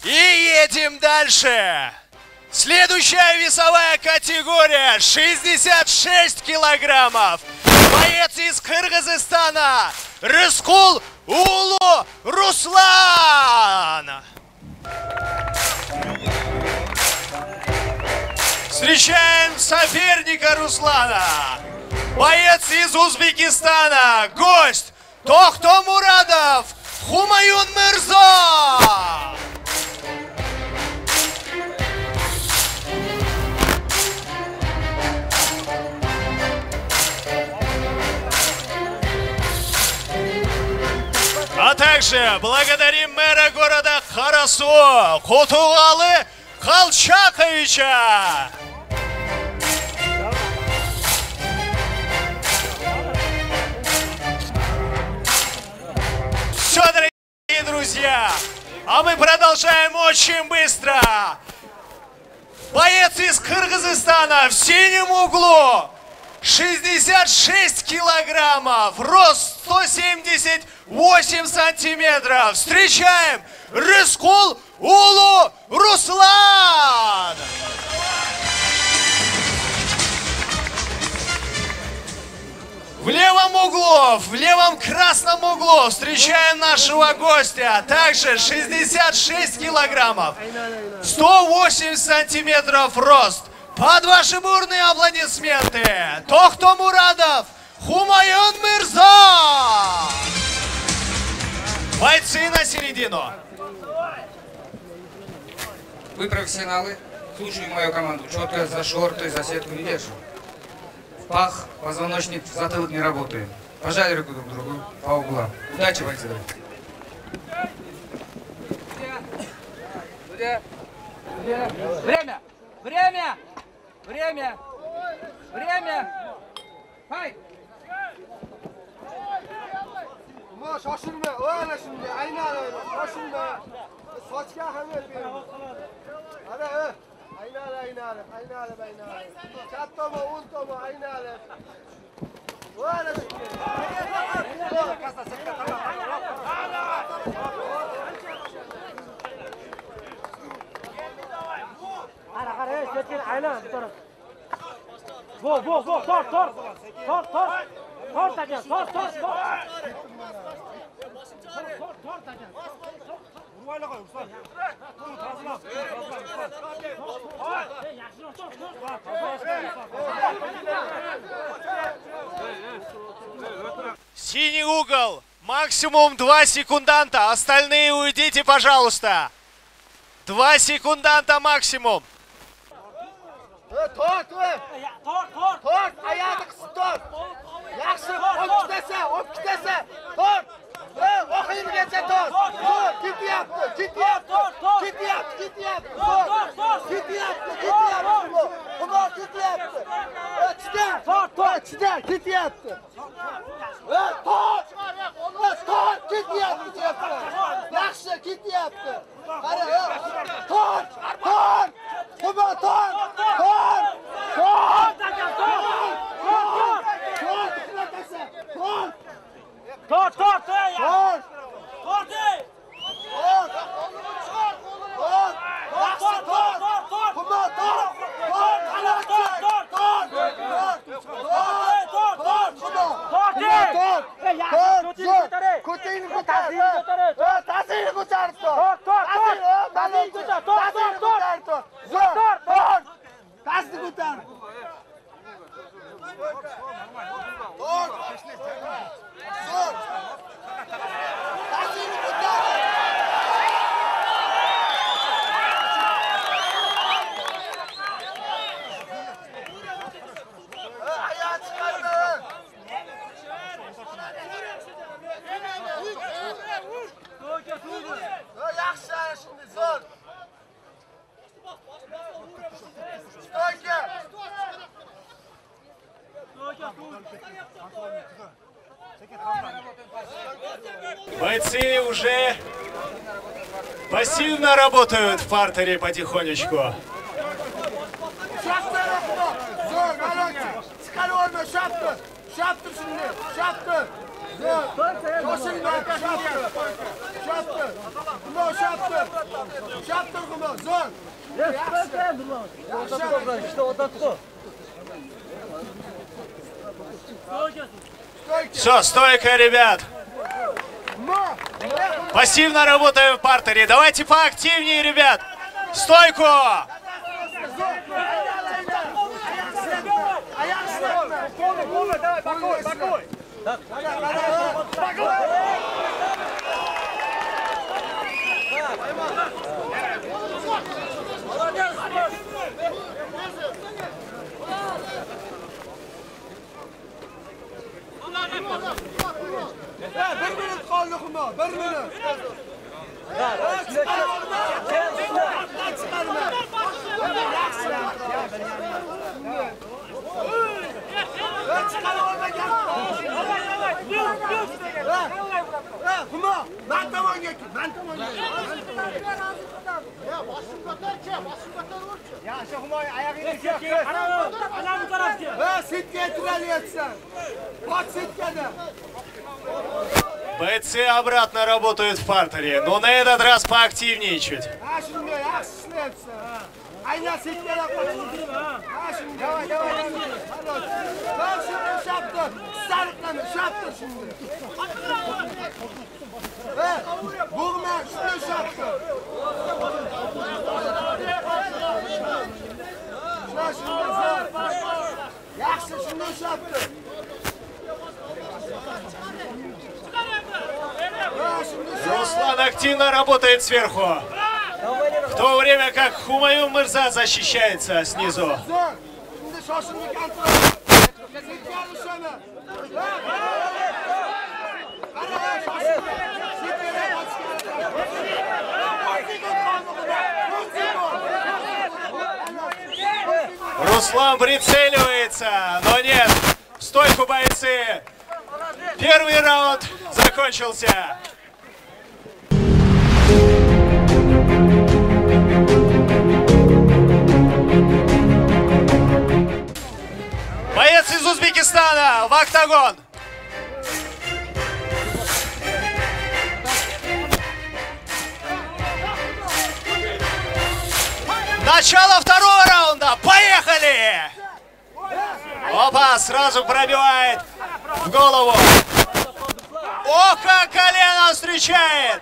И едем дальше. Следующая весовая категория 66 килограммов. Боец из Кыргызстана Рыскул Улу Руслан. Встречаем соперника Руслана. Боец из Узбекистана, гость Тохтомурадов Хумаюн Мырза. А также благодарим мэра города Карасу Кутугалы Колчаковича. Все, дорогие друзья, а мы продолжаем очень быстро. Боец из Кыргызстана в синем углу, 66 килограммов, рост 178 сантиметров. Встречаем Рыскул Улу Руслан. В левом углу, в левом красном углу встречаем нашего гостя. Также 66 килограммов, 108 сантиметров рост. Под ваши бурные аплодисменты Тохтомурадов Хумаюн Мырза. Бойцы на середину. Вы профессионалы, слушай мою команду. Четко за шорты, за сетку не держим. В пах, позвоночник, затылок не работает. Пожали руку друг другу по углам. Удачи, бойцы. Время! Время! Время! Время! Hayır! Ama şaşırma, öyle şimdi, aynen öyle, şaşırma. Saçka haber verin. Hadi, aynen. Çattı mı, untu mu, aynen. Öyle şimdi. Aynen, dur. Go, tor. Tor tacan, tor. Tor tacan. Vurmayla koy, Ruslan. Bunu tazıla. Синий угол. Максимум 2 секунданта. Остальные уйдите, пожалуйста. 2 секунданта максимум. Tor. Ayağını kısıt, tor. Yaxşı, op kitese. Tor. Okuyun geçe, tor. Kit yaptı. Kumar kit yaptı. Çide, kit yaptı. Tor, kit yaptı. Yaxşı, kit yaptı. Tor. Kumar, tor. Бойцы уже пассивно работают в партере потихонечку. Shoshilma, shaptir. Xumo shaptir. Shaptir Xumo, zo'r. Все, стойка, ребят. Пассивно работаем в партере. Давайте поактивнее, ребят. Стойку! Bir minut qoldi Xumo, 1 minut. Xumo, men tomonga kel, men tomonga. Ya, boshim ko'tarchi, boshim ko'tarchi. Yaxshi Xumo, oyog'ingni qo'y. Ana bu tarafga. Ha, sitga turalyapsan. Bot sitkada. Бойцы обратно работают в партере, но на этот раз поактивнее чуть. Руслан активно работает сверху, в то время как Хумаюн Мырза защищается снизу. Руслан прицеливается, но нет. В стойку, бойцы. Первый раунд закончился. Боец из Узбекистана в октагон. Начало второго раунда. Поехали! Опа, сразу пробивает в голову. О, как колено встречает!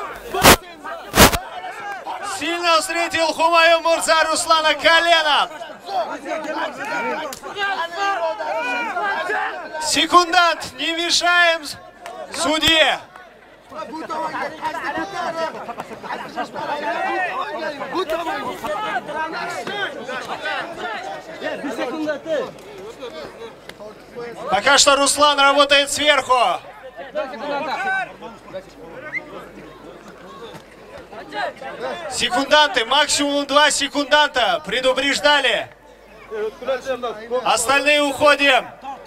Сильно встретил Хумаюн Мырза Руслана коленом. Секундант, не мешаем судье. Пока что Руслан работает сверху. Секунданты, максимум 2 секунданта. Предупреждали. Остальные уходим.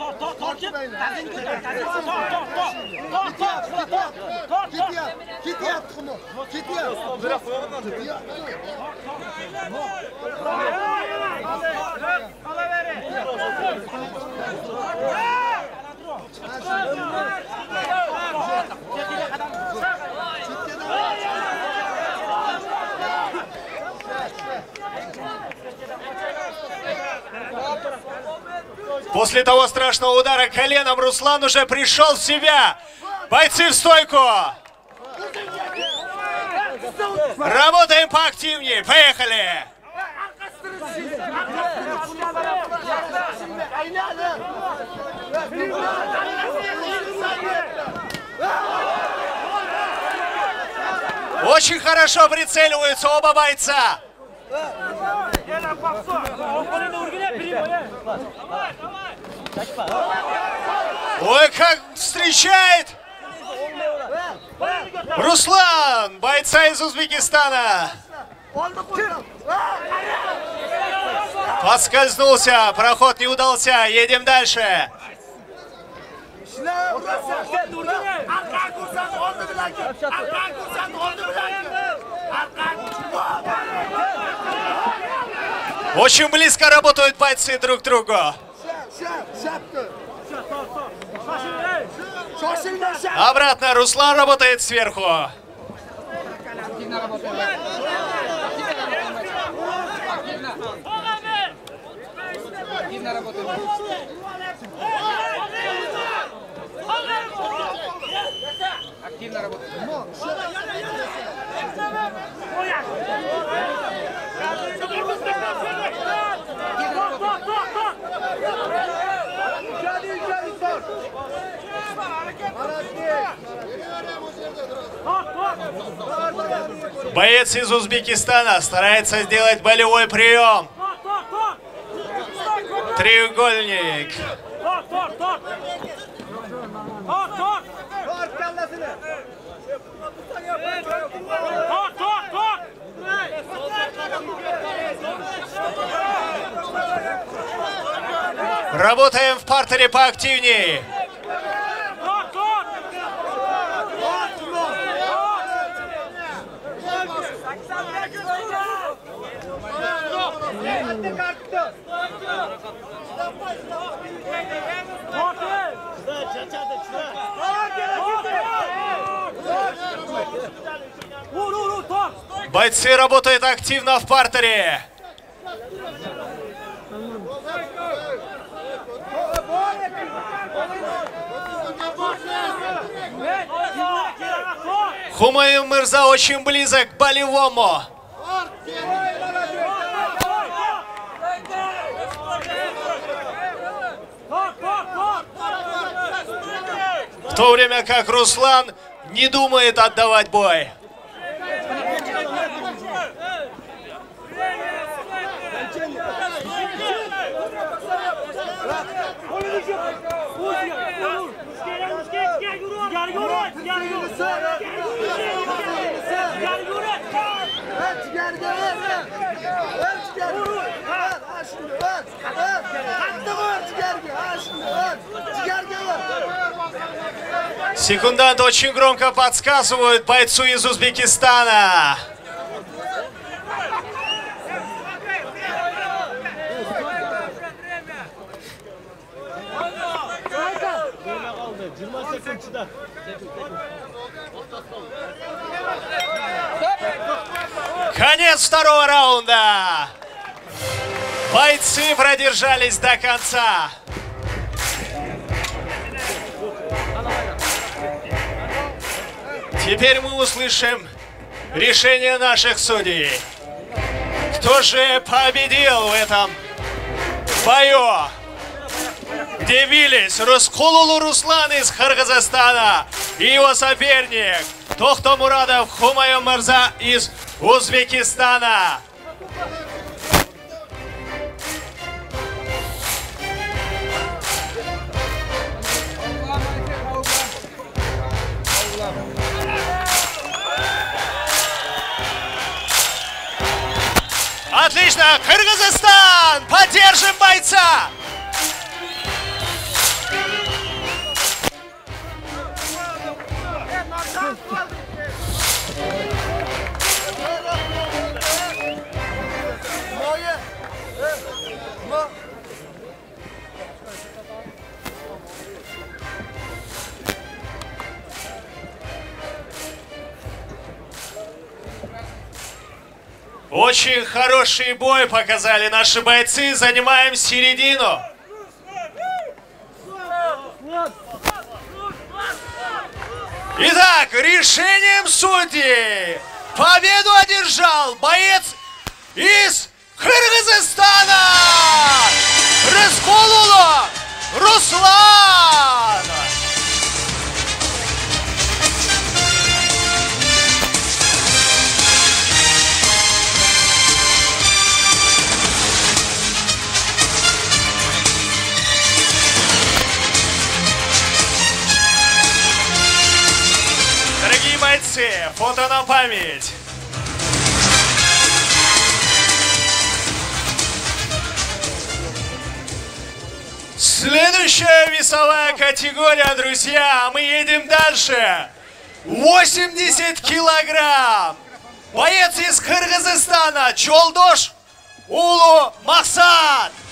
После того страшного удара коленом Руслан уже пришел в себя. Бойцы в стойку. Работаем поактивнее. Поехали. Очень хорошо прицеливаются оба бойца. Ой, как встречает Руслан, бойца из Узбекистана. Подскользнулся, проход не удался, едем дальше. Очень близко работают бойцы друг к другу. Обратно Руслан работает сверху. Активно работаем. Активно работаем. Активно работаем. Боец из Узбекистана старается сделать болевой прием. Треугольник. Работаем в партере поактивнее. Бойцы работают активно в партере. Хумаюн Мырза очень близок к болевому. В то время как Руслан не думает отдавать бой. Секунданты очень громко подсказывают бойцу из Узбекистана. Конец второго раунда. Бойцы продержались до конца. Теперь мы услышим решение наших судей. Кто же победил в этом бою, где бились Рыскулулу Руслан из Кыргызстана и его соперник Тохтомурадов Хумаюн Мырза из Узбекистана. Отлично! Кыргызстан! Поддержим бойца! Очень хороший бой показали наши бойцы. Занимаем середину. Итак, решением судей победу одержал боец из Кыргызстана Рыскулулу Руслан. Дорогие бойцы, фото на память. Следующая весовая категория, друзья, мы едем дальше. 80 килограмм. Боец из Кыргызстана Чолдош Улу Максат.